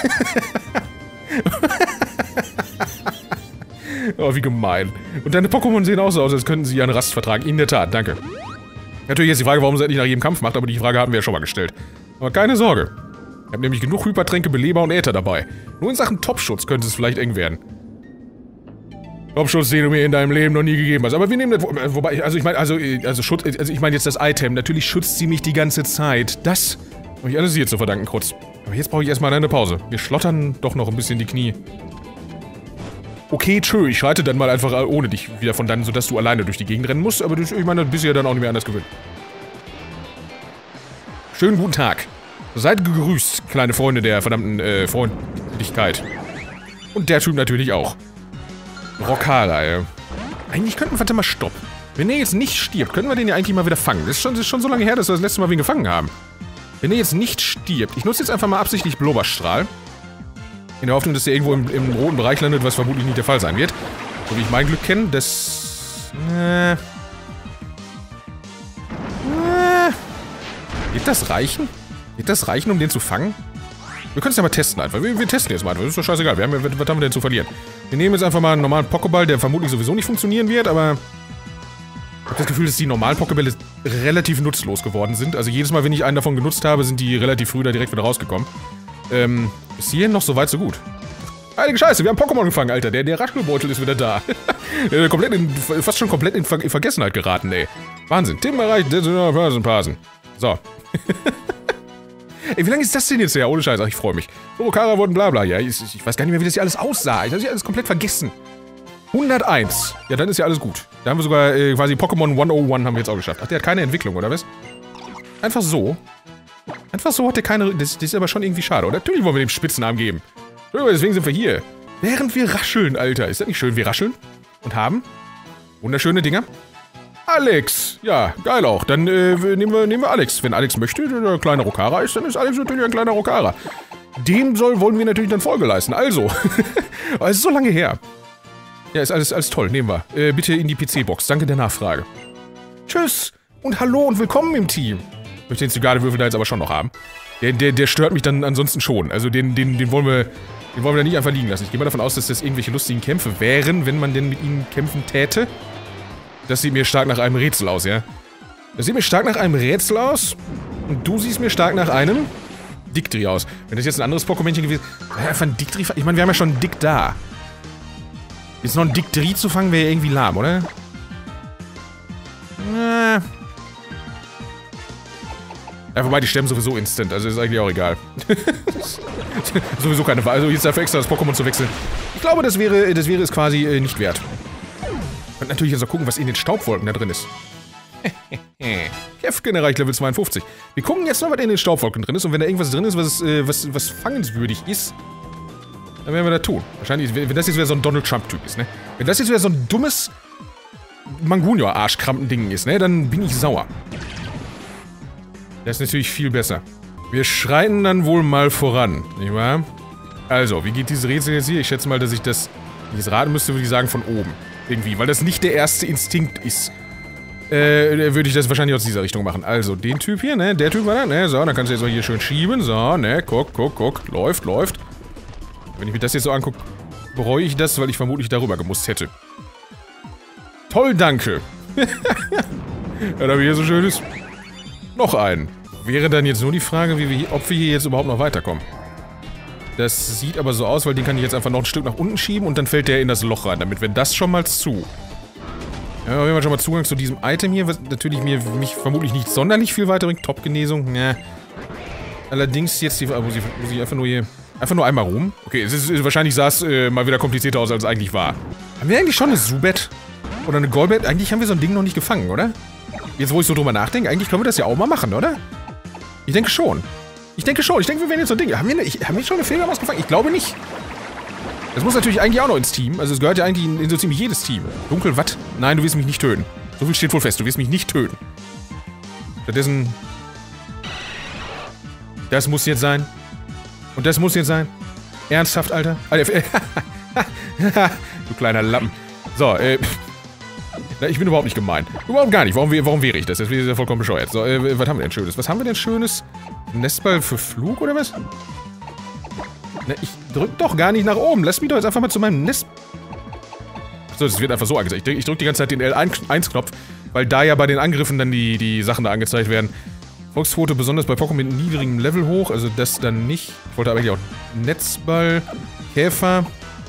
Oh, wie gemein. Und deine Pokémon sehen auch so aus, als könnten sie ihren Rast vertragen. In der Tat, danke. Natürlich jetzt die Frage, warum sie nicht nach jedem Kampf macht, aber die Frage hatten wir ja schon mal gestellt. Aber keine Sorge. Ich habe nämlich genug Hypertränke, Beleber und Äther dabei. Nur in Sachen Topschutz könnte es vielleicht eng werden. Topschutz, den du mir in deinem Leben noch nie gegeben hast. Aber wir nehmen das, wobei, also ich meine, also, also Schutz, also ich meine jetzt das Item. Natürlich schützt sie mich die ganze Zeit. Das habe ich alles hier zu verdanken, Krutz. Aber jetzt brauche ich erstmal eine Pause. Wir schlottern doch noch ein bisschen die Knie. Okay, tschö, ich schreite dann mal einfach ohne dich wieder von dann, sodass du alleine durch die Gegend rennen musst. Aber das, ich meine, das bist du ja dann auch nicht mehr anders gewöhnt. Schönen guten Tag. Seid gegrüßt, kleine Freunde der verdammten äh, Freundlichkeit. Und der Typ natürlich auch. Rokala, ey. Eigentlich könnten wir, warte mal, stopp. Wenn der jetzt nicht stirbt, können wir den ja eigentlich mal wieder fangen. Das ist schon, das ist schon so lange her, dass wir das letzte Mal wen gefangen haben. Wenn der jetzt nicht stirbt, ich nutze jetzt einfach mal absichtlich Blubberstrahl. In der Hoffnung, dass der irgendwo im, im roten Bereich landet, was vermutlich nicht der Fall sein wird. So wie ich mein Glück kenne, das... Äh... Äh... Wird das reichen? Wird das reichen, um den zu fangen? Wir können es ja mal testen einfach. Wir, wir testen jetzt mal einfach. Das ist doch scheißegal. Wir haben, was, was haben wir denn zu verlieren? Wir nehmen jetzt einfach mal einen normalen Pokéball, der vermutlich sowieso nicht funktionieren wird, aber... Ich habe das Gefühl, dass die normalen Pokébälle relativ nutzlos geworden sind. Also jedes Mal, wenn ich einen davon genutzt habe, sind die relativ früh da direkt wieder rausgekommen. Ähm, ist hier noch so weit, so gut. Heilige Scheiße, wir haben Pokémon gefangen, Alter. Der, der Raschelbeutel ist wieder da. komplett in, fast schon komplett in, Ver in Vergessenheit geraten, ey. Wahnsinn. Tim erreicht Parsen. So. Ey, wie lange ist das denn jetzt her? Ohne Scheiß, ach, ich freue mich. Sorokara wurden blabla. Ja, ich, ich weiß gar nicht mehr, wie das hier alles aussah. Ich habe alles komplett vergessen. hunderteins. Ja, dann ist ja alles gut. Da haben wir sogar äh, quasi Pokémon hundertundeins haben wir jetzt auch geschafft. Ach, der hat keine Entwicklung, oder was? Einfach so. Einfach so hat der keine... Das, das ist aber schon irgendwie schade, oder? Natürlich wollen wir dem Spitznamen geben. Deswegen sind wir hier. Während wir rascheln, Alter. Ist das nicht schön? Wir rascheln und haben wunderschöne Dinger. Alex. Ja, geil auch. Dann äh, nehmen, wir, nehmen wir Alex. Wenn Alex möchte, der ein kleiner Rokara ist, dann ist Alex natürlich ein kleiner Rokara. Dem soll, wollen wir natürlich dann Folge leisten. Also. Aber es ist so lange her. Ja, ist alles, alles toll. Nehmen wir. Äh, bitte in die P C-Box. Danke der Nachfrage. Tschüss und hallo und willkommen im Team. Ich möchte den Zygarde-Würfel da jetzt aber schon noch haben. Der, der, der stört mich dann ansonsten schon. Also den, den, den wollen wir... Den wollen wir da nicht einfach liegen lassen. Ich gehe mal davon aus, dass das irgendwelche lustigen Kämpfe wären, wenn man denn mit ihnen kämpfen täte. Das sieht mir stark nach einem Rätsel aus, ja? Das sieht mir stark nach einem Rätsel aus. Und du siehst mir stark nach einem Diktri aus. Wenn das jetzt ein anderes Pokémonchen gewesen wäre, einfach ein Diktri... Ich meine, wir haben ja schon einen Dick da. Jetzt noch ein Diktri zu fangen, wäre ja irgendwie lahm, oder? Äh... Ja, wobei, die sterben sowieso instant, also ist eigentlich auch egal. Sowieso keine Wahl, also jetzt dafür extra das Pokémon zu wechseln. Ich glaube, das wäre, das wäre es quasi äh, nicht wert. Und natürlich jetzt noch gucken, was in den Staubwolken da drin ist. Kefken erreicht Level zweiundfünfzig. Wir gucken jetzt noch, was in den Staubwolken drin ist, und wenn da irgendwas drin ist, was, äh, was, was fangenswürdig ist, dann werden wir das tun. Wahrscheinlich, wenn das jetzt wieder so ein Donald Trump-Typ ist, ne? Wenn das jetzt wieder so ein dummes Mangunio-Arschkrampen-Ding ist, ne? Dann bin ich sauer. Das ist natürlich viel besser. Wir schreiten dann wohl mal voran, nicht wahr? Also, wie geht dieses Rätsel jetzt hier? Ich schätze mal, dass ich das... Wenn ich das raten müsste, würde ich sagen von oben. Irgendwie, weil das nicht der erste Instinkt ist. Äh, würde ich das wahrscheinlich aus dieser Richtung machen. Also, den Typ hier, ne? Der Typ war da, ne? So, dann kannst du jetzt auch hier schön schieben. So, ne? Guck, guck, guck. Läuft, läuft. Wenn ich mir das jetzt so angucke, bereue ich das, weil ich vermutlich darüber gemusst hätte. Toll, danke. Ja, da wir hier so schön ist. Noch einen. Wäre dann jetzt nur die Frage, wie wir hier, ob wir hier jetzt überhaupt noch weiterkommen. Das sieht aber so aus, weil den kann ich jetzt einfach noch ein Stück nach unten schieben und dann fällt der in das Loch rein. Damit wäre das schon mal zu. Ja, wir haben schon mal Zugang zu diesem Item hier, was natürlich mir, mich vermutlich nicht sonderlich viel weiterbringt. Top-Genesung, ja. Allerdings jetzt die... Muss ich, muss ich einfach nur hier... Einfach nur einmal rum? Okay, es ist, wahrscheinlich sah es äh, mal wieder komplizierter aus, als es eigentlich war. Haben wir eigentlich schon eine Zubat? Oder eine Golbat? Eigentlich haben wir so ein Ding noch nicht gefangen, oder? Jetzt, wo ich so drüber nachdenke, eigentlich können wir das ja auch mal machen, oder? Ich denke schon. Ich denke schon. Ich denke, wir werden jetzt so ein Ding... Haben wir, eine, ich, haben wir schon eine Fledermaus gefangen? Ich glaube nicht. Das muss natürlich eigentlich auch noch ins Team. Also es gehört ja eigentlich in, in so ziemlich jedes Team. Dunkel, was? Nein, du wirst mich nicht töten. So viel steht wohl fest. Du wirst mich nicht töten. Stattdessen... Das muss jetzt sein. Und das muss jetzt sein. Ernsthaft, Alter? Alter, du kleiner Lappen. So, äh... Na, ich bin überhaupt nicht gemein. Überhaupt gar nicht. Warum, warum wäre ich das? Das ist ja vollkommen bescheuert. So, äh, was haben wir denn Schönes? Was haben wir denn Schönes? Nestball für Flug, oder was? Na, ich drück doch gar nicht nach oben. Lass mich doch jetzt einfach mal zu meinem Nest... Achso, das wird einfach so angezeigt. Ich, ich drück die ganze Zeit den L eins Knopf, weil da ja bei den Angriffen dann die, die Sachen da angezeigt werden. Volksquote besonders bei Pokémon mit niedrigem Level hoch, also das dann nicht. Ich wollte aber eigentlich auch Netzball, Käfer,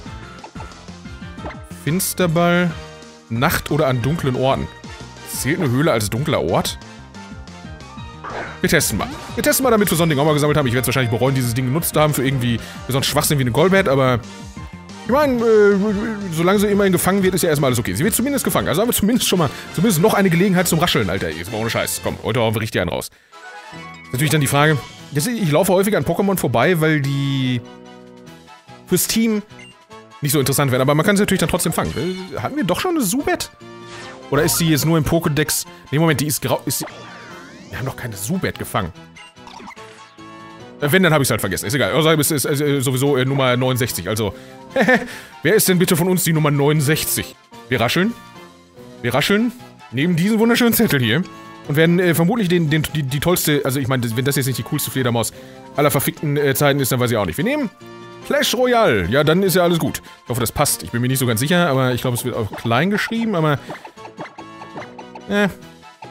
Finsterball, Nacht oder an dunklen Orten. Zählt eine Höhle als dunkler Ort? Wir testen mal. Wir testen mal, damit wir so ein Ding auch mal gesammelt haben. Ich werde es wahrscheinlich bereuen, dieses Ding genutzt zu haben für irgendwie für so einen Schwachsinn wie eine Golbat, aber ich meine, äh, solange sie immerhin gefangen wird, ist ja erstmal alles okay. Sie wird zumindest gefangen. Also haben wir zumindest schon mal, zumindest noch eine Gelegenheit zum Rascheln, Alter. Jetzt mal ohne Scheiß. Komm, heute hauen wir richtig einen raus. Natürlich dann die Frage, jetzt, ich laufe häufiger an Pokémon vorbei, weil die fürs Team nicht so interessant werden. Aber man kann sie natürlich dann trotzdem fangen. Hatten wir doch schon eine Zubat? Oder ist sie jetzt nur im Pokédex? Nee, Moment, die ist grau... Ist sie, wir haben doch keine Zubat gefangen. Wenn, dann habe ich es halt vergessen. Ist egal. Außerdem ist es sowieso äh, Nummer neunundsechzig. Also, wer ist denn bitte von uns die Nummer neunundsechzig? Wir rascheln. Wir rascheln. Nehmen diesen wunderschönen Zettel hier. Und werden äh, vermutlich den, den, die, die tollste... Also, ich meine, wenn das jetzt nicht die coolste Fledermaus aller verfickten äh, Zeiten ist, dann weiß ich auch nicht. Wir nehmen Clash Royale. Ja, dann ist ja alles gut. Ich hoffe, das passt. Ich bin mir nicht so ganz sicher, aber ich glaube, es wird auch klein geschrieben, aber... Äh,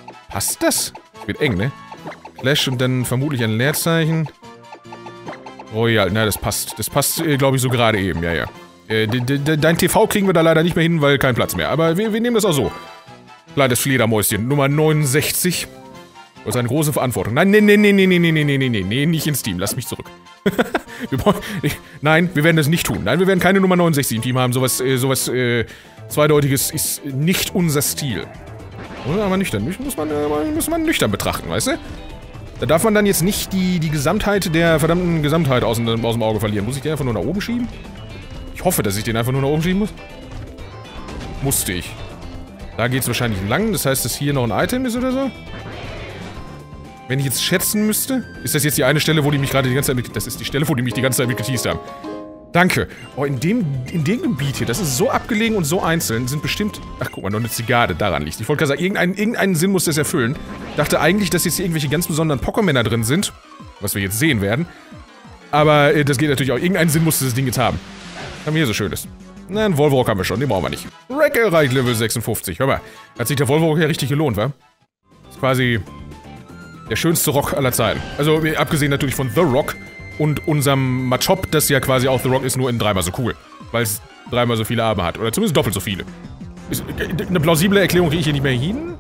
passt das? Wird eng, ne? Clash und dann vermutlich ein Leerzeichen. Royal, na, das passt. Das passt, äh, glaube ich, so gerade eben, ja, ja. Äh, dein T V kriegen wir da leider nicht mehr hin, weil kein Platz mehr. Aber wir, wir nehmen das auch so. Kleines Fledermäuschen, Nummer neunundsechzig. Das ist eine große Verantwortung. Nein, nee, nee, nee, nee, nee, nee, nee, nee, nee, nee, nicht ins Team. Lass mich zurück. wir brauchen, nein, wir werden das nicht tun. Nein, wir werden keine Nummer neunundsechzig im Team haben. Sowas, äh, sowas, äh, Zweideutiges ist nicht unser Stil. Oder? Aber nüchtern. Muss man, äh, muss man nüchtern betrachten, weißt du? Da darf man dann jetzt nicht die, die Gesamtheit der verdammten Gesamtheit aus, aus dem Auge verlieren. Muss ich den einfach nur nach oben schieben? Ich hoffe, dass ich den einfach nur nach oben schieben muss. Musste ich. Da geht es wahrscheinlich lang. Das heißt, dass hier noch ein Item ist oder so? Wenn ich jetzt schätzen müsste, ist das jetzt die eine Stelle, wo die mich gerade die ganze Zeit mit... Das ist die Stelle, wo die mich die ganze Zeit mit geteased haben. Danke. Oh, in dem, in dem Gebiet hier, das ist so abgelegen und so einzeln, sind bestimmt... Ach, guck mal, noch eine Zigarre daran liegt. Ich wollte gerade sagen, irgendeinen, irgendeinen Sinn muss das erfüllen. Dachte eigentlich, dass jetzt hier irgendwelche ganz besonderen Pokémänner drin sind. Was wir jetzt sehen werden. Aber äh, das geht natürlich auch. Irgendeinen Sinn muss das Ding jetzt haben. Was haben wir hier so Schönes? Na, einen Volvorok haben wir schon, den brauchen wir nicht. Rack erreicht Level sechsundfünfzig. Hör mal, hat sich der Volvorok ja richtig gelohnt, wa? Ist quasi der schönste Rock aller Zeiten. Also, abgesehen natürlich von The Rock und unserem Machop, das ja quasi auch The Rock ist, nur in dreimal so cool. Weil es dreimal so viele Arme hat. Oder zumindest doppelt so viele. Ist eine plausible Erklärung, kriege ich hier nicht mehr hin.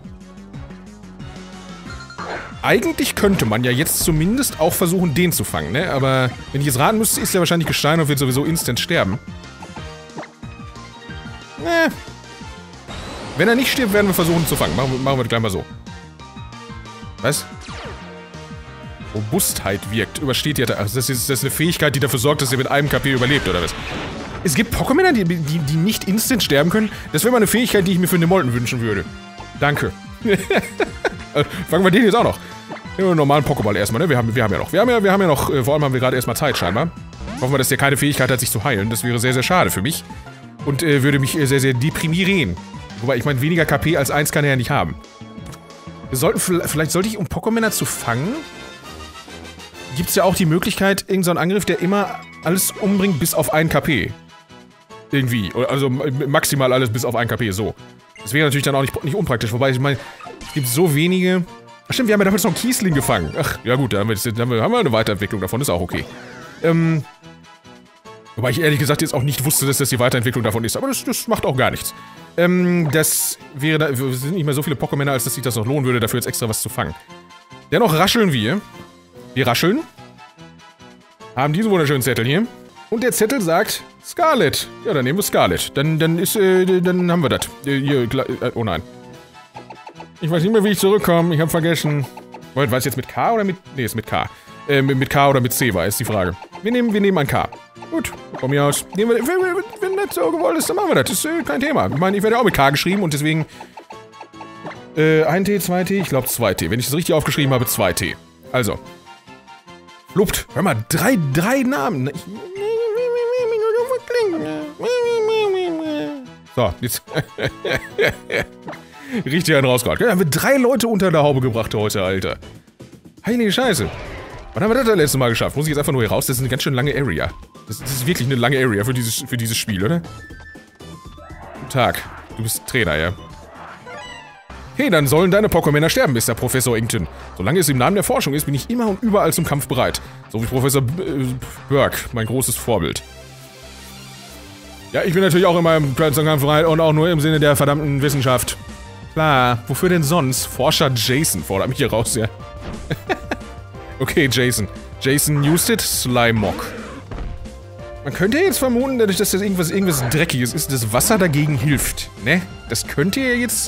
Eigentlich könnte man ja jetzt zumindest auch versuchen, den zu fangen, ne? Aber wenn ich jetzt raten müsste, ist er wahrscheinlich Gestein und wird sowieso instant sterben. Ne. Wenn er nicht stirbt, werden wir versuchen zu fangen. Machen, machen wir gleich mal so. Was? Robustheit wirkt. Übersteht ja... Also das ist, das ist eine Fähigkeit, die dafür sorgt, dass er mit einem K P überlebt, oder was? Es gibt Pokémon, die, die, die nicht instant sterben können. Das wäre mal eine Fähigkeit, die ich mir für den Molten wünschen würde. Danke. Fangen wir den jetzt auch noch. Ja, einen normalen Pokéball erstmal, ne? Wir haben, wir haben ja noch. Wir haben ja, wir haben ja noch, äh, vor allem haben wir gerade erstmal Zeit scheinbar. Hoffen wir, dass der keine Fähigkeit hat, sich zu heilen. Das wäre sehr, sehr schade für mich. Und äh, würde mich äh, sehr, sehr deprimieren. Wobei, ich meine, weniger K P als eins kann er ja nicht haben. Wir sollten, vielleicht sollte ich, um Pokémänner zu fangen, gibt es ja auch die Möglichkeit, irgendeinen so Angriff, der immer alles umbringt bis auf ein K P. Irgendwie. Also maximal alles bis auf ein K P, so. Das wäre natürlich dann auch nicht, nicht unpraktisch. Wobei, ich meine, es gibt so wenige... Ach stimmt, wir haben ja damals noch einen Kiesling gefangen. Ach, ja gut, da haben wir, jetzt, haben wir, haben wir eine Weiterentwicklung davon, ist auch okay. Ähm... Wobei ich ehrlich gesagt jetzt auch nicht wusste, dass das die Weiterentwicklung davon ist. Aber das, das macht auch gar nichts. Ähm, das wäre da... Wir sind nicht mehr so viele Pokémänner, als dass sich das noch lohnen würde, dafür jetzt extra was zu fangen. Dennoch rascheln wir. Wir rascheln. Haben diesen wunderschönen Zettel hier. Und der Zettel sagt Scarlet. Ja, dann nehmen wir Scarlet. Dann, dann ist, äh, dann haben wir das. Äh, hier, äh, oh nein. Ich weiß nicht mehr, wie ich zurückkomme. Ich habe vergessen. War es jetzt mit K oder mit... Nee, ist mit K. Äh, mit K oder mit C war, ist die Frage. Wir nehmen, wir nehmen ein K. Gut, von mir aus. Nehmen wir, wenn, wenn das so gewollt ist, dann machen wir das. Das ist äh, kein Thema. Ich meine, ich werde ja auch mit K geschrieben und deswegen... Äh, ein T, zwei T? Ich glaube zwei T. Wenn ich das richtig aufgeschrieben habe, zwei T. Also. Lupt. Hör mal, drei, drei Namen. Ich, so, jetzt... Richtig einen rausgehauen. Ja, haben wir drei Leute unter der Haube gebracht heute, Alter. Heilige Scheiße. Wann haben wir das das letzte Mal geschafft? Muss ich jetzt einfach nur hier raus? Das ist eine ganz schön lange Area. Das, das ist wirklich eine lange Area für dieses, für dieses Spiel, oder? Guten Tag. Du bist Trainer, ja? Hey, dann sollen deine Pokémänner sterben, Mister Professor Inkton. Solange es im Namen der Forschung ist, bin ich immer und überall zum Kampf bereit. So wie Professor B äh, Burke, mein großes Vorbild. Ja, ich bin natürlich auch immer im Kampf bereit und auch nur im Sinne der verdammten Wissenschaft. Klar, wofür denn sonst? Forscher Jason fordert mich hier raus, ja. Okay, Jason. Jason Newsted, Slimog. Man könnte jetzt vermuten, dadurch, dass das irgendwas, irgendwas Dreckiges ist, das Wasser dagegen hilft, ne? Das könnte ja jetzt...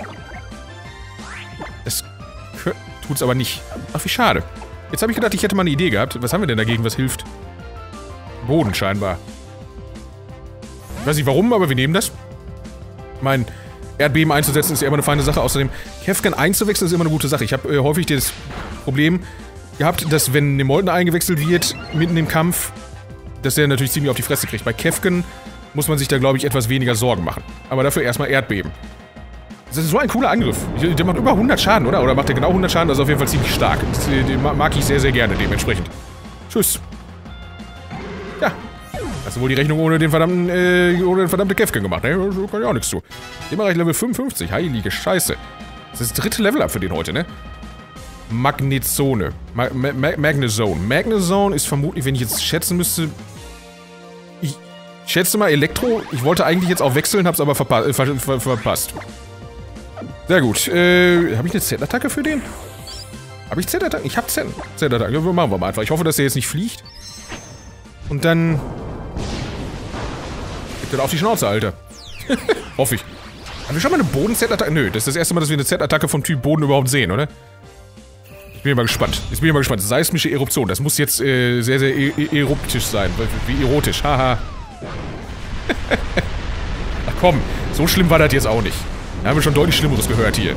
Das tut's aber nicht. Ach, wie schade. Jetzt habe ich gedacht, ich hätte mal eine Idee gehabt. Was haben wir denn dagegen, was hilft? Boden scheinbar. Ich weiß nicht warum, aber wir nehmen das. Ich meine, Erdbeben einzusetzen ist ja immer eine feine Sache. Außerdem, Kefken einzuwechseln ist immer eine gute Sache. Ich habe äh, häufig das Problem gehabt, dass wenn eine Molten eingewechselt wird, mitten im Kampf, dass der natürlich ziemlich auf die Fresse kriegt. Bei Kefken muss man sich da, glaube ich, etwas weniger Sorgen machen. Aber dafür erstmal Erdbeben. Das ist so ein cooler Angriff. Der macht über hundert Schaden, oder? Oder macht der genau hundert Schaden? Das ist auf jeden Fall ziemlich stark. Das, den mag ich sehr, sehr gerne dementsprechend. Tschüss. Ja. Hast du wohl die Rechnung ohne den verdammten, äh, ohne den verdammten Kefken gemacht, ne? Da kann ich auch nichts zu. Dem mache ich Level fünfundfünfzig. Heilige Scheiße. Das ist das dritte Level-Up für den heute, ne? Magnezone. Ma Ma Ma Magnezone. Magnezone ist vermutlich, wenn ich jetzt schätzen müsste... Ich schätze mal Elektro. Ich wollte eigentlich jetzt auch wechseln, hab's aber verpa äh, ver ver verpasst. Sehr gut. Äh, habe ich eine Z-Attacke für den? Habe ich Z-Attacke? Ich habe Z-Attacke. Ja, machen wir mal einfach. Ich hoffe, dass der jetzt nicht fliegt. Und dann... Gibt er auf die Schnauze, Alter. Hoffe ich. Haben wir schon mal eine Boden-Z-Attacke? Nö, das ist das erste Mal, dass wir eine Z-Attacke vom Typ Boden überhaupt sehen, oder? Ich bin mal gespannt. Jetzt bin ich mal gespannt. Seismische Eruption. Das muss jetzt äh, sehr, sehr e e eruptisch sein. Wie erotisch. Haha. Ach komm, so schlimm war das jetzt auch nicht. Da haben wir schon deutlich Schlimmeres gehört hier.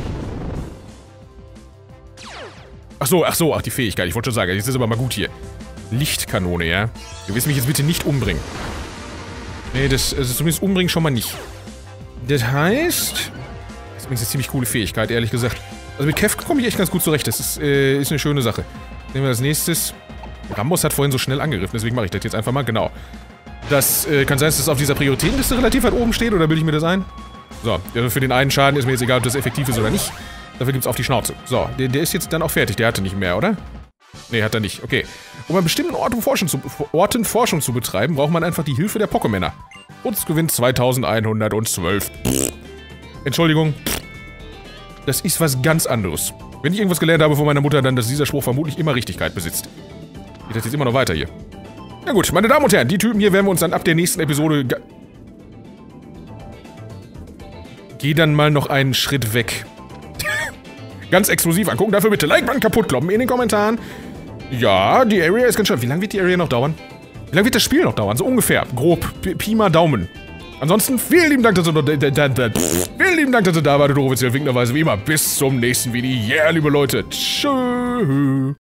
Ach so, ach so, ach die Fähigkeit. Ich wollte schon sagen, jetzt ist aber mal gut hier. Lichtkanone, ja? Du willst mich jetzt bitte nicht umbringen. Nee, das, also zumindest umbringen schon mal nicht. Das heißt... Das ist übrigens eine ziemlich coole Fähigkeit, ehrlich gesagt. Also mit Kev komme ich echt ganz gut zurecht. Das ist, äh, ist eine schöne Sache. Nehmen wir als nächstes. Rambos hat vorhin so schnell angegriffen, deswegen mache ich das jetzt einfach mal. Genau. Das äh, kann sein, dass das auf dieser Prioritätenliste relativ weit oben steht, oder bilde ich mir das ein? So, also für den einen Schaden ist mir jetzt egal, ob das effektiv ist oder nicht. Dafür gibt's auf die Schnauze. So, der, der ist jetzt dann auch fertig. Der hatte nicht mehr, oder? Nee, hat er nicht. Okay. Um an bestimmten Orten Forschung, zu, Orten Forschung zu betreiben, braucht man einfach die Hilfe der Pokémänner. Und es gewinnt zweitausendeinhundertzwölf. Pff. Entschuldigung. Das ist was ganz anderes. Wenn ich irgendwas gelernt habe von meiner Mutter, dann, dass dieser Spruch vermutlich immer Richtigkeit besitzt. Geht das jetzt immer noch weiter hier. Na gut, meine Damen und Herren, die Typen hier werden wir uns dann ab der nächsten Episode... Geh dann mal noch einen Schritt weg. Ganz exklusiv angucken, dafür bitte Like-Button kaputt kloppen in den Kommentaren. Ja, die Area ist ganz schön. Wie lange wird die Area noch dauern? Wie lange wird das Spiel noch dauern? So ungefähr. Grob. Pi mal Daumen. Ansonsten, vielen lieben Dank, dass ihr, vielen lieben Dank, dass ihr da wart. Offiziell winkenderweise wie immer. Bis zum nächsten Video. Yeah, liebe Leute. Tschüss.